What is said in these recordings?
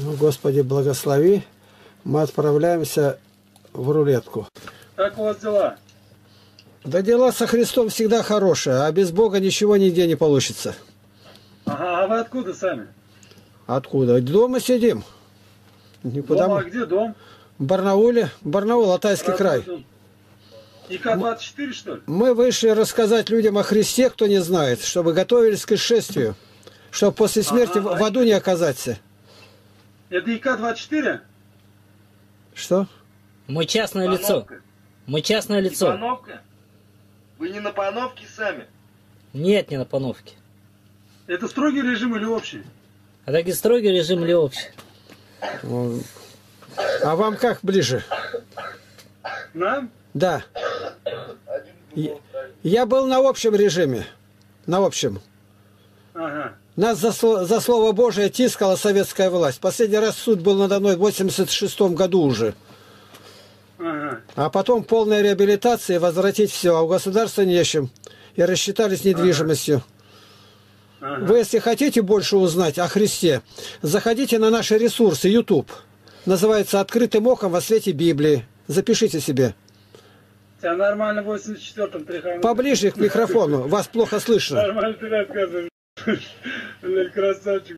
Господи, благослови. Мы отправляемся в рулетку. Как у вас дела? Да дела со Христом всегда хорошие, а без Бога ничего нигде не получится. Ага, а вы откуда сами? Откуда? Дома сидим. Никуда Дома, а где дом? В Барнауле. Барнаул, Алтайский край. ИК-24, что ли? Мы вышли рассказать людям о Христе, кто не знает, чтобы готовились к исшествию, чтобы после смерти в аду не оказаться. Это ИК-24? Что? Мы частное лицо. Мы частное лицо. Пановка? Вы не на пановке сами? Нет, не на пановке. Это строгий режим или общий? А так и строгий режим или общий? А вам как ближе? Нам? Да. Я был на общем режиме. На общем. Ага. Нас за Слово Божие тискала советская власть. Последний раз суд был надо мной в 86-м году уже. Ага. А потом полная реабилитация, возвратить все. А у государства нечем. И рассчитались недвижимостью. Ага. Вы, если хотите больше узнать о Христе, заходите на наши ресурсы YouTube. Называется «Открытым оком во свете Библии». Запишите себе. Тебя нормально в 84-м тряханули. Поближе к микрофону. Вас плохо слышно. Нормально ты рассказываешь. Блядь, красавчик.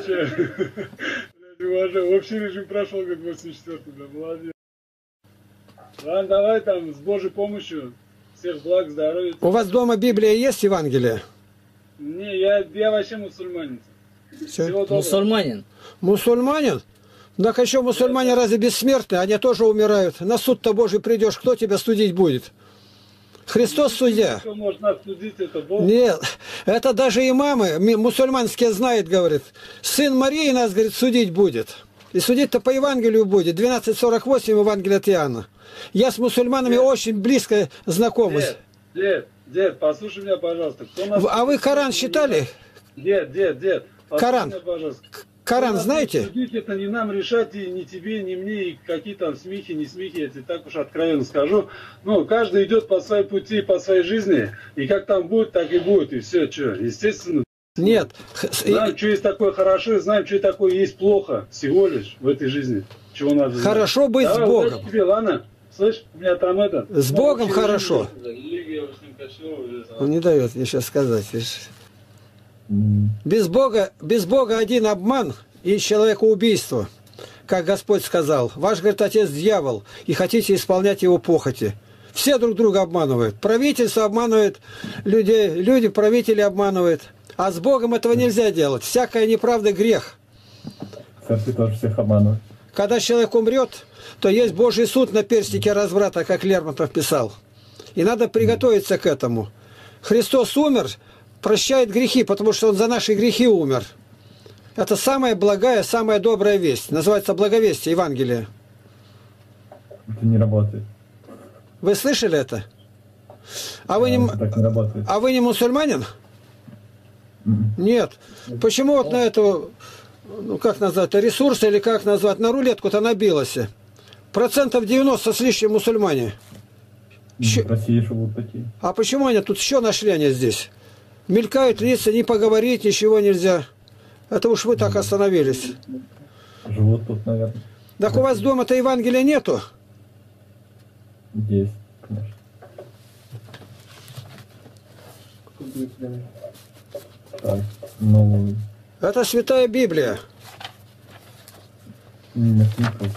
Уважаю. Общий режим прошел, как в 84-м. Да, молодец. Ладно, давай там с Божьей помощью. Всех благ, здоровья. У вас дома Библия есть, Евангелие? Не, я вообще мусульманин. Всего доброго. Мусульманин. Мусульманин? Так еще мусульмане разве бессмертны? Они тоже умирают. На суд-то Божий придешь, кто тебя судить будет? Христос судья. Кто может нас судить, это Бог? Нет, это даже имамы мусульманские знают, говорит. Сын Марии нас, говорит, судить будет. И судить-то по Евангелию будет. 12:48 Евангелие от Иоанна. Я с мусульманами очень близко знакомы. Дед, послушай меня, пожалуйста. А вы Коран читали? Дед, Коран. Меня, пожалуйста. Коран знаете? Судить это не нам решать, и ни тебе, ни мне, и какие там смехи, не смехи, я тебе так уж откровенно скажу. Ну, каждый идет по своей пути, по своей жизни, и как там будет, так и будет, и все, что, естественно. Нет. Знаем, что есть такое хорошо, знаем, что такое есть плохо, всего лишь в этой жизни. Чего надо знать. Хорошо быть давай, с Богом. Тебе, ладно? Слышь, у меня там это... С Богом хорошо. Режим, Он не дает мне сейчас сказать. Без Бога один обман и человекоубийство. Как Господь сказал, ваш, говорит, отец дьявол, и хотите исполнять его похоти. Все друг друга обманывают. Правительство обманывает людей, люди, правители обманывают. А с Богом этого нельзя делать. Всякая неправда – грех. Церкви тоже всех обманывают. Когда человек умрет, то есть Божий суд на перстике разврата, как Лермонтов писал. И надо приготовиться к этому. Христос умер, прощает грехи, потому что Он за наши грехи умер. Это самая благая, самая добрая весть. Называется благовестие, Евангелие. Это не работает. Вы слышали это? А вы не, так не работает. а вы не мусульманин? Нет. Почему вот на эту, ну как назвать, ресурс или как назвать, на рулетку-то набилось? 90% с лишним мусульмане. В России живут такие. А почему они тут еще нашли они здесь? Мелькают лица, не поговорить, ничего нельзя. Это уж вы так остановились. Живут тут, наверное. Так у вас дома-то Евангелия нету? Есть, конечно. Так, ну... Это Святая Библия. Нет, не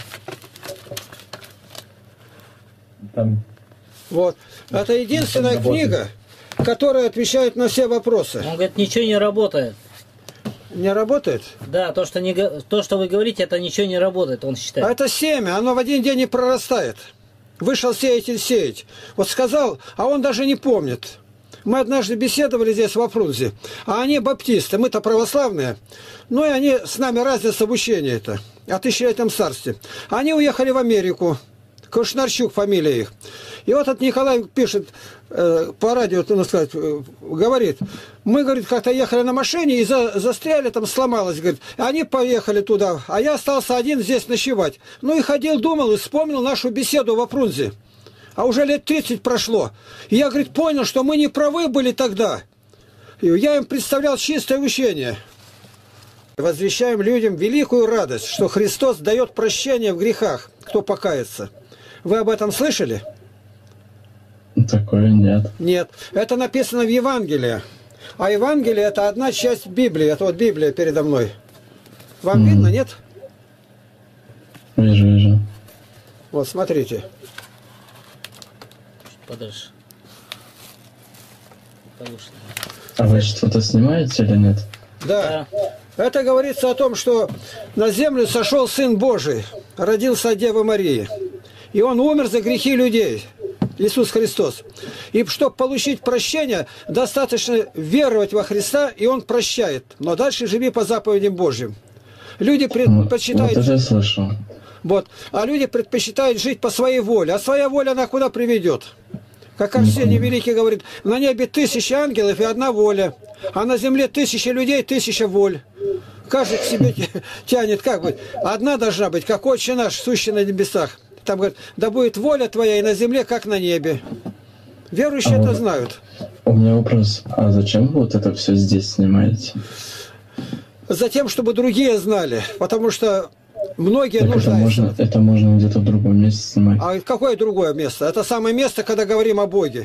там... Вот. Это единственная книга, которая отвечает на все вопросы. Он говорит, ничего не работает. Не работает? Да, то, что вы говорите, это ничего не работает, он считает. А это семя, оно в один день не прорастает. Вышел сеятель сеять. Вот сказал, а он даже не помнит. Мы однажды беседовали здесь в Апрунзе, а они баптисты, мы-то православные. Ну и они с нами разница в учении-то, о тысячелетнем царстве. Они уехали в Америку. Кушнарчук фамилия их. И вот этот Николай пишет по радио, так сказать, говорит, мы, говорит, как-то ехали на машине и застряли, там сломалось, говорит. Они поехали туда, а я остался один здесь ночевать. Ну и ходил, думал и вспомнил нашу беседу в Апрунзе. А уже лет 30 прошло. И я, говорит, понял, что мы не правы были тогда. И я им представлял чистое учение. Возвещаем людям великую радость, что Христос дает прощение в грехах, кто покается. Вы об этом слышали? Такое нет. Нет. Это написано в Евангелии. А Евангелие – это одна часть Библии. Это вот Библия передо мной. Вам видно, нет? Вижу. Вот, смотрите. Подальше. Повыше. А вы что-то снимаете или нет? Да. Это говорится о том, что на землю сошел Сын Божий, родился от Девы Марии. И Он умер за грехи людей. Иисус Христос. И чтобы получить прощение, достаточно веровать во Христа, и Он прощает. Но дальше живи по заповедям Божьим. Люди предпочитают... Вот это я слышал. Вот. А люди предпочитают жить по своей воле. А своя воля, она куда приведет? Как Арсений Великий говорит, на небе 1000 ангелов и одна воля, а на земле 1000 людей, 1000 воль. Каждый к себе тянет, как бы. Одна должна быть, как Отче наш, сущий на небесах. Там говорит, да будет воля твоя и на земле, как на небе. Верующие это знают. У меня вопрос, а зачем вы вот это все здесь снимаете? Затем, чтобы другие знали, потому что многие Так нуждаются. это можно где-то в другом месте снимать. А какое другое место? Это самое место, когда говорим о Боге.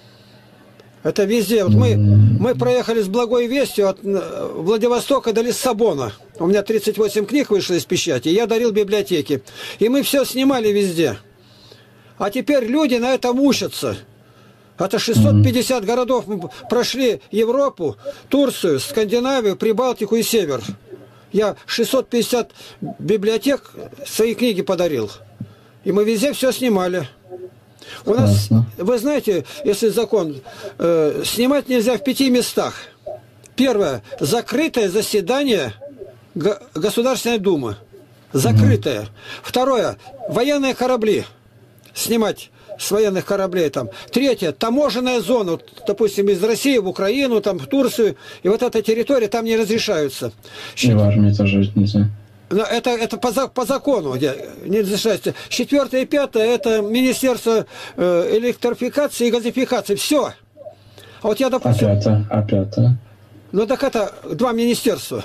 Это везде. Вот мы проехали с благой вестью от Владивостока до Лиссабона. У меня 38 книг вышло из печати. Я дарил библиотеки. И мы все снимали везде. А теперь люди на этом учатся. Это 650 городов. Мы прошли Европу, Турцию, Скандинавию, Прибалтику и Север. Я 650 библиотек свои книги подарил. И мы везде все снимали. У нас, вы знаете, если закон, снимать нельзя в 5 местах. Первое, закрытое заседание Государственной Думы. Закрытое. Второе, военные корабли. Снимать с военных кораблей там. Третье, таможенная зона. Вот, допустим, из России в Украину, там, в Турцию. И вот эта территория там не разрешаются. И в армии тоже нельзя. Но это по закону не разрешается. 4 и 5 это Министерство электрификации и газификации. Все. А вот я, допустим... А 5? Ну так это 2 министерства.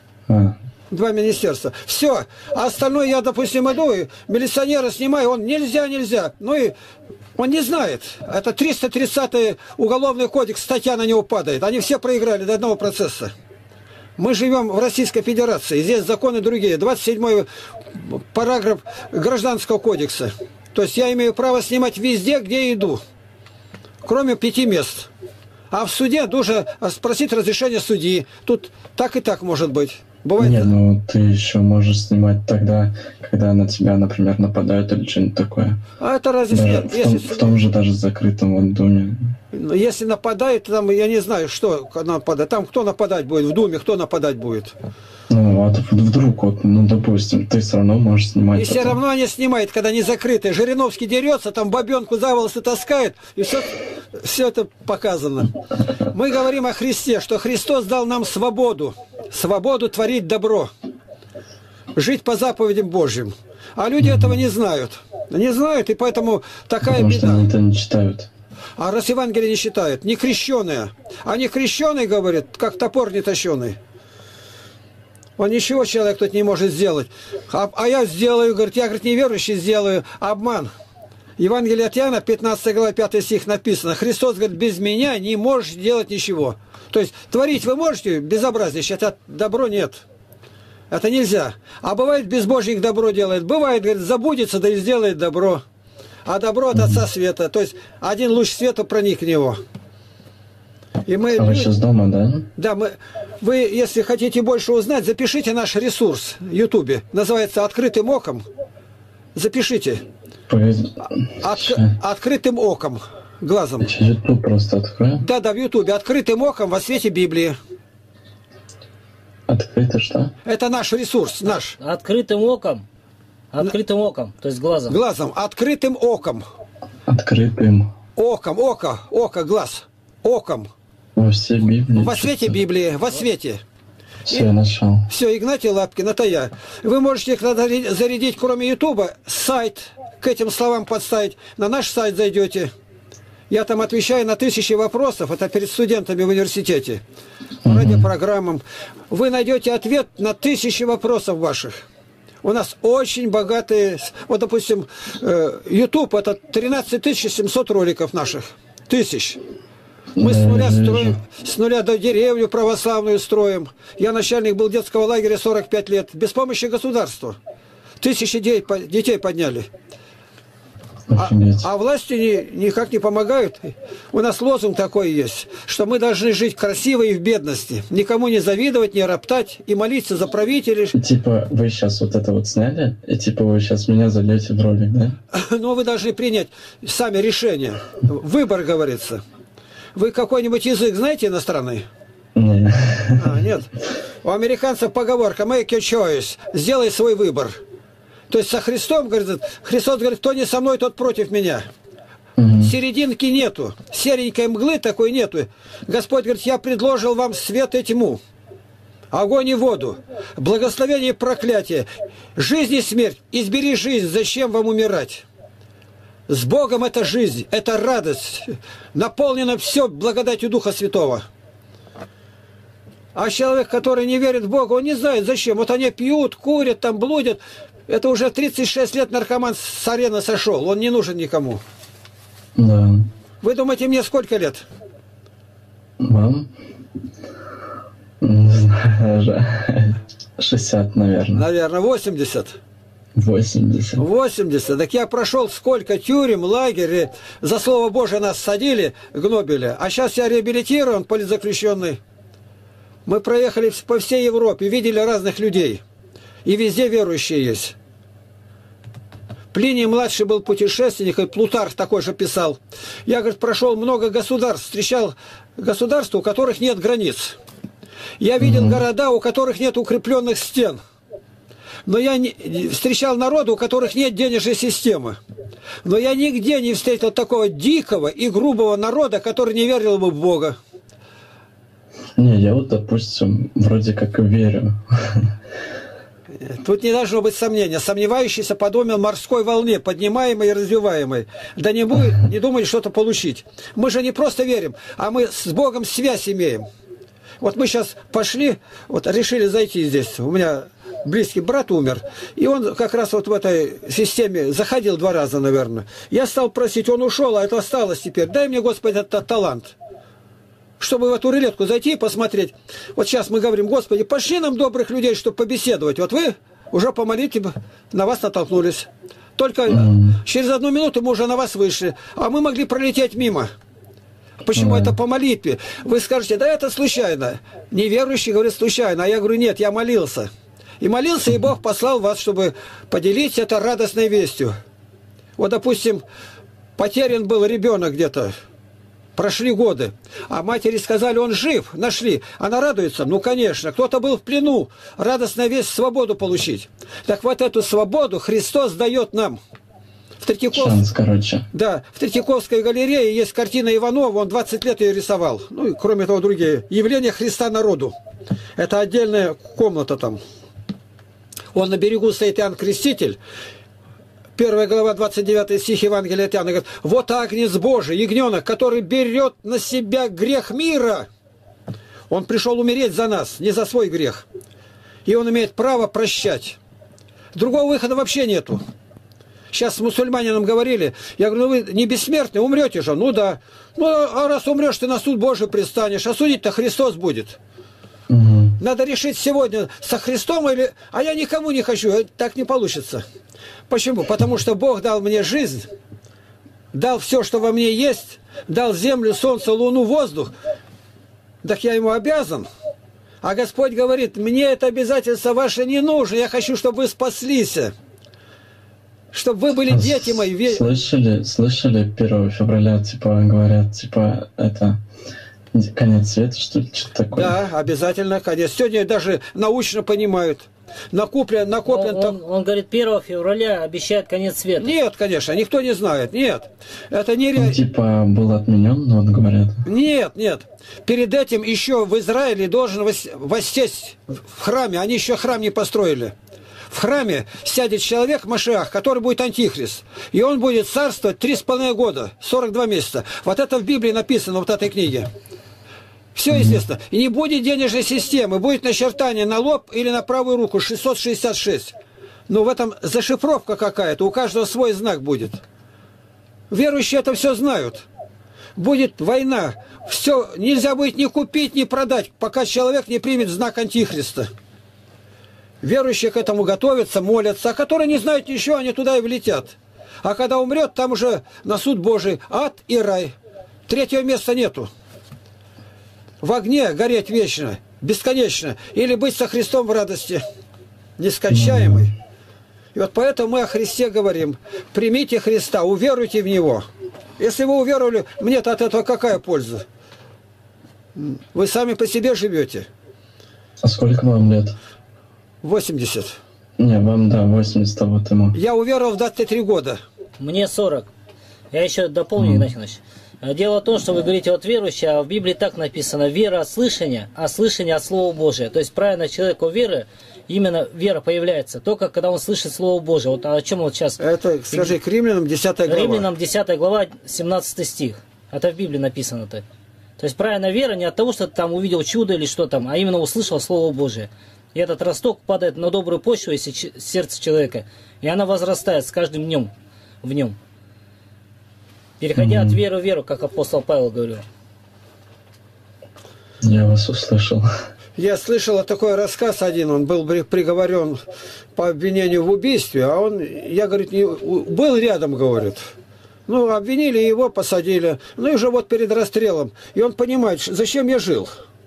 2 министерства. Все. А остальное я, допустим, иду, и милиционера снимаю, он нельзя. Ну и он не знает. Это 330-й уголовный кодекс, статья на него падает. Они все проиграли до одного процесса. Мы живем в Российской Федерации, здесь законы другие. 27-й параграф Гражданского кодекса. То есть я имею право снимать везде, где иду, кроме 5 мест. А в суде должен спросить разрешение судьи. Тут так и так может быть. Бывает... Нет, ну ты еще можешь снимать тогда, когда на тебя, например, нападают или что-нибудь такое. А это разве даже в том же даже закрытом вот доме. Если нападает, там я не знаю, что нападает. Там кто нападать будет в Думе, кто нападать будет. Ну, а вдруг, вот, ну, допустим, ты все равно можешь снимать. И все равно они снимают, когда не закрытые. Жириновский дерется, там бабенку за волосы таскает, и все это показано. Мы говорим о Христе, что Христос дал нам свободу. Свободу творить добро. Жить по заповедям Божьим. А люди этого не знают. Не знают, и поэтому такая Потому беда. что они это не читают. А раз Евангелие не считают, не крещеные. А не крещеный, говорит, как топор не тащеный. Он ничего человек тут не может сделать. А я сделаю, говорит, я, говорит, неверующий сделаю. Обман. Евангелие от Иоанна, 15 глава, 5 стих написано. Христос говорит, без меня не можешь делать ничего. То есть творить вы можете, безобразие, это добро нет. Это нельзя. А бывает, безбожник добро делает. Бывает, говорит, забудется, да и сделает добро. А добро от Отца Света. То есть один луч света проник в него. И мы... А вы сейчас дома, да? Да, вы, если хотите больше узнать, запишите наш ресурс в Ютубе. Называется «Открытым оком». Запишите. Открытым оком. Глазом. Ютуб просто открою. Да, в Ютубе. «Открытым оком во свете Библии». Открыто что? Это наш ресурс, наш. Открытым оком. Открытым оком, то есть глазом. Глазом. Открытым оком. Открытым. Оком. Око, глаз. Оком. Во всей Библии. Во свете Библии. Во свете. Все, я нашел. Все, Игнатий Лапкин, это я. Вы можете зарядить, кроме Ютуба, сайт, к этим словам подставить. На наш сайт зайдете. Я там отвечаю на 1000 вопросов, это перед студентами в университете, по радиопрограммам. Вы найдете ответ на 1000 вопросов ваших. У нас очень богатые... Вот, допустим, YouTube, это 13 700 роликов наших. 1000. Мы с нуля до деревню православную строим. Я начальник был детского лагеря 45 лет. Без помощи государства. 1000 детей подняли. А власти никак не помогают. У нас лозунг такой есть, что мы должны жить красиво и в бедности. Никому не завидовать, не роптать и молиться за правителей. Типа вы сейчас вот это вот сняли, и типа вы сейчас меня зальете в ролик, да? Но вы должны принять сами решение. Выбор, говорится. Вы какой-нибудь язык знаете иностранный? Нет. Нет. У американцев поговорка «make your choice» – «сделай свой выбор». То есть со Христом, говорит, Христос говорит, кто не со мной, тот против меня. Серединки нету, серенькой мглы такой нету. Господь говорит, я предложил вам свет и тьму, огонь и воду, благословение и проклятие, жизнь и смерть. Избери жизнь, зачем вам умирать? С Богом это жизнь, это радость, наполнено все благодатью Духа Святого. А человек, который не верит в Бога, он не знает зачем. Вот они пьют, курят, там блудят. Это уже 36 лет наркоман с арены сошел. Он не нужен никому. Да. Вы думаете, мне сколько лет? Вам? Не знаю, уже 60, наверное. Наверное, 80. 80. 80. Так я прошел сколько тюрем, лагерей. За Слово Божие нас садили, гнобили. А сейчас я реабилитирован, политзаключенный. Мы проехали по всей Европе, видели разных людей. И везде верующие есть. Плиний-младший был путешественник, и Плутарх такой же писал. Я, говорит, прошел много государств, встречал государства, у которых нет границ. Я видел города, у которых нет укрепленных стен. Но я встречал народы, у которых нет денежной системы. Но я нигде не встретил такого дикого и грубого народа, который не верил бы в Бога. Не, я вот, допустим, вроде как верю. Тут не должно быть сомнения. Сомневающийся подобен морской волне, поднимаемой и развиваемой. Да не думай что-то получить. Мы же не просто верим, а мы с Богом связь имеем. Вот мы сейчас пошли, вот решили зайти здесь. У меня близкий брат умер, и он как раз вот в этой системе заходил 2 раза, наверное. Я стал просить, он ушел, а это осталось теперь. Дай мне, Господи, этот талант, чтобы в эту рулетку зайти и посмотреть. Вот сейчас мы говорим, Господи, пошли нам добрых людей, чтобы побеседовать. Вот вы уже по молитве на вас натолкнулись. Только через 1 минуту мы уже на вас вышли, а мы могли пролететь мимо. Почему это по молитве? Вы скажете, да это случайно. Неверующий говорит случайно, а я говорю, нет, я молился. И молился, и Бог послал вас, чтобы поделить это радостной вестью. Вот, допустим, потерян был ребенок где-то. Прошли годы, а матери сказали, он жив, нашли. Она радуется? Ну, конечно. Кто-то был в плену. Радостная весть, свободу получить. Так вот эту свободу Христос дает нам. Шанс, короче. Да, в Третьяковской галерее есть картина Иванова, он 20 лет ее рисовал. Ну, и кроме того, другие. «Явление Христа народу». Это отдельная комната там. Он на берегу стоит Иоанн Креститель. 1 глава, 29 стих Евангелия от Иоанна говорит, вот Агнец Божий, ягненок, который берет на себя грех мира. Он пришел умереть за нас, не за свой грех. И он имеет право прощать. Другого выхода вообще нету. Сейчас с мусульманинам говорили, я говорю, ну вы не бессмертны, умрете же. Ну да. Ну а раз умрешь, ты на суд Божий предстанешь, а судить-то Христос будет. Надо решить сегодня, со Христом или... А я никому не хочу, так не получится. Почему? Потому что Бог дал мне жизнь, дал все, что во мне есть, дал землю, солнце, луну, воздух. Так я ему обязан. А Господь говорит, мне это обязательство ваше не нужно, я хочу, чтобы вы спаслись. Чтобы вы были дети мои. Слышали 1 февраля, типа, говорят, типа, это... Конец света, что ли? Что-то такое? Да, обязательно конец. Сегодня даже научно понимают. Накоплен он говорит, 1 февраля обещает конец света. Нет, конечно, никто не знает. Нет. Это не реально. Типа был отменен, но вот говорят. Нет, нет. Перед этим еще в Израиле должен воссесть в храме. Они еще храм не построили. в храме сядет человек, Машиах, который будет антихрист. И он будет царствовать 3,5 года, 42 месяца. Вот это в Библии написано, вот этой книге. Все естественно. И не будет денежной системы, будет начертание на лоб или на правую руку 666. Но в этом зашифровка какая-то, у каждого свой знак будет. Верующие это все знают. Будет война. Все нельзя будет ни купить, ни продать, пока человек не примет знак антихриста. Верующие к этому готовятся, молятся, а которые не знают ничего, они туда и влетят. А когда умрет, там уже на суд Божий ад и рай. Третьего места нету. В огне гореть вечно, бесконечно, или быть со Христом в радости нескончаемой. И вот поэтому мы о Христе говорим. Примите Христа, уверуйте в Него. Если вы уверовали, мне-то от этого какая польза? Вы сами по себе живете. А сколько вам лет? 80. Не, вам, да, 80, а вот ему. Я уверовал в 23 года. Мне 40. Я еще дополню, Игнатий Иванович. Дело в том, что вы говорите вот верующие, а в Библии так написано: вера от слышания, а слышание от Слова Божия. То есть правильно человеку веры, именно вера появляется только когда он слышит Слово Божие. Вот о чем вот сейчас... Это, скажи, к Римлянам 10 глава. Римлянам 10 глава, 17 стих. Это в Библии написано-то. То есть правильная вера не от того, что ты там увидел чудо или что там, а именно услышал Слово Божие. И этот росток падает на добрую почву, если сердце человека, и она возрастает с каждым днем в нем. Переходя от веры в веру, как апостол Павел говорил. Я вас услышал. Я слышал такой рассказ один, он был приговорен по обвинению в убийстве, а он, я, говорит, не, был рядом, говорит. Ну, обвинили его, посадили, ну и уже вот перед расстрелом. И он понимает, зачем я жил.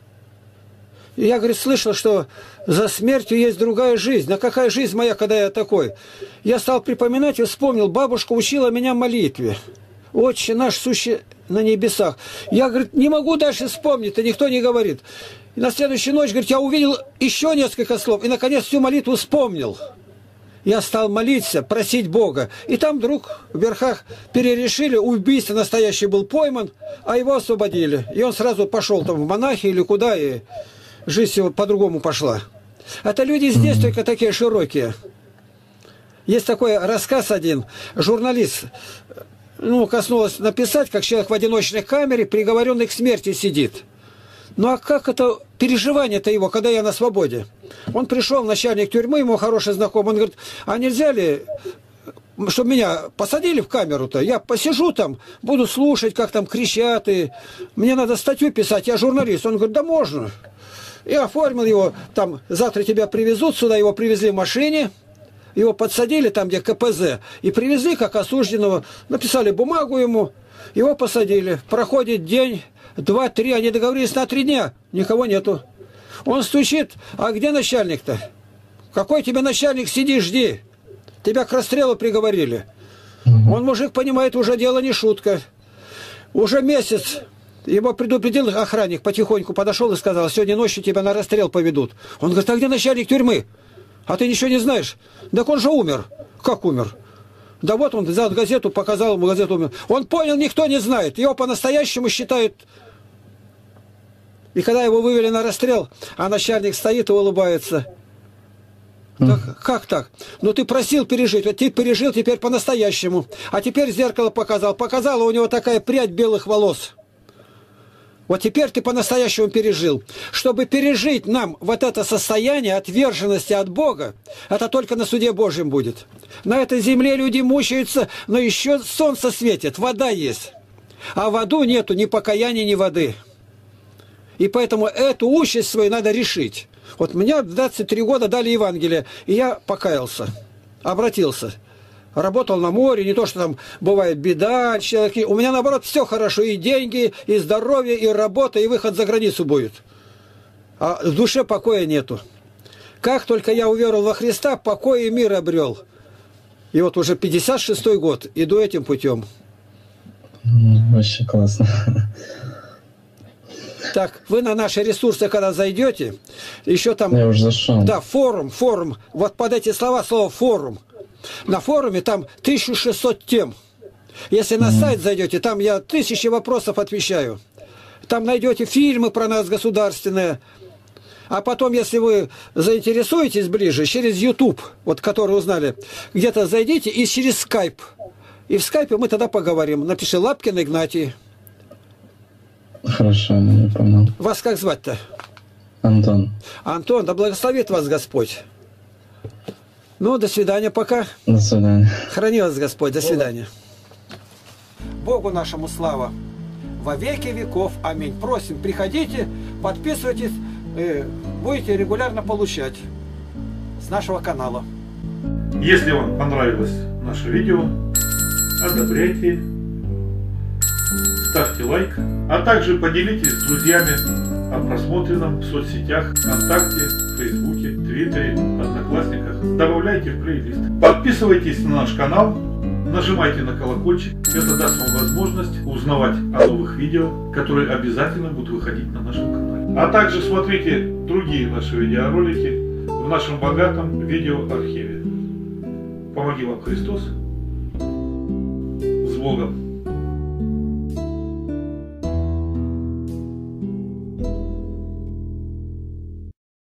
И я, говорит, слышал, что за смертью есть другая жизнь. А какая жизнь моя, когда я такой? Я стал припоминать и вспомнил, бабушка учила меня молитве. Отче наш, сущий на небесах. Я, говорит, не могу дальше вспомнить, и никто не говорит. И на следующую ночь, говорит, я увидел еще несколько слов, и, наконец, всю молитву вспомнил. Я стал молиться, просить Бога. И там вдруг в верхах перерешили, убийца настоящий был пойман, а его освободили. И он сразу пошел там в монахи или куда, и жизнь его по-другому пошла. Это люди здесь только такие широкие. Есть такой рассказ один, журналист, коснулось написать, как человек в одиночной камере, приговоренный к смерти сидит. Ну а как это переживание-то его, когда я на свободе? Он пришел, начальник тюрьмы, ему хороший знакомый, он говорит, а нельзя ли, чтобы меня посадили в камеру-то? Я посижу там, буду слушать, как там кричат, и мне надо статью писать, я журналист. Он говорит, да можно. И оформил его, там, завтра тебя привезут, сюда его привезли в машине, его подсадили там, где КПЗ, и привезли как осужденного, написали бумагу ему, его посадили. Проходит день, 2-3, они договорились на 3 дня, никого нету. Он стучит, а где начальник-то? Какой тебе начальник, сиди, жди. Тебя к расстрелу приговорили. Он, мужик, понимает, уже дело не шутка. Уже месяц его предупредил охранник, потихоньку подошел и сказал, сегодня ночью тебя на расстрел поведут. Он говорит, а где начальник тюрьмы? А ты ничего не знаешь? Так он же умер. Как умер? Да вот он взял газету, показал ему газету, умер. Он понял, никто не знает. Его по-настоящему считают. И когда его вывели на расстрел, а начальник стоит и улыбается. Так, как так? Ну ты просил пережить, вот ты пережил теперь по-настоящему. А теперь зеркало показал. Показала у него такая прядь белых волос. Вот теперь ты по-настоящему пережил. Чтобы пережить нам вот это состояние отверженности от Бога, это только на суде Божьем будет. На этой земле люди мучаются, но еще солнце светит, вода есть. А в аду нету ни покаяния, ни воды. И поэтому эту участь свою надо решить. Вот мне в 23 года дали Евангелие, и я покаялся, обратился. Работал на море, не то, что там бывает беда, человеки. У меня, наоборот, все хорошо. И деньги, и здоровье, и работа, и выход за границу будет. А в душе покоя нету. Как только я уверовал во Христа, покой и мир обрел. И вот уже 56-й год иду этим путем. Вообще классно. Так, вы на наши ресурсы, когда зайдете, еще там... Я уже зашел. Да, форум. Вот под эти слова, слово форум. На форуме там 1600 тем. Если на сайт зайдете, там я 1000 вопросов отвечаю. Там найдете фильмы про нас государственные. А потом, если вы заинтересуетесь ближе, через YouTube, вот который узнали, где-то зайдите и через Skype. И в скайпе мы тогда поговорим. Напиши Лапкин Игнатий. Хорошо, я понял. Вас как звать-то? Антон. Антон, да благословит вас Господь. Ну, до свидания пока. До свидания. Храни вас Господь. До свидания. Богу нашему слава. Во веки веков. Аминь. Просим, приходите, подписывайтесь, будете регулярно получать с нашего канала. Если вам понравилось наше видео, одобряйте, ставьте лайк, а также поделитесь с друзьями о просмотренном в соцсетях ВКонтакте, Фейсбуке, Твиттере, Одноклассниках. Добавляйте в плейлист. Подписывайтесь на наш канал, нажимайте на колокольчик. Это даст вам возможность узнавать о новых видео, которые обязательно будут выходить на нашем канале. А также смотрите другие наши видеоролики в нашем богатом видеоархиве. Помоги вам Христос. С Богом!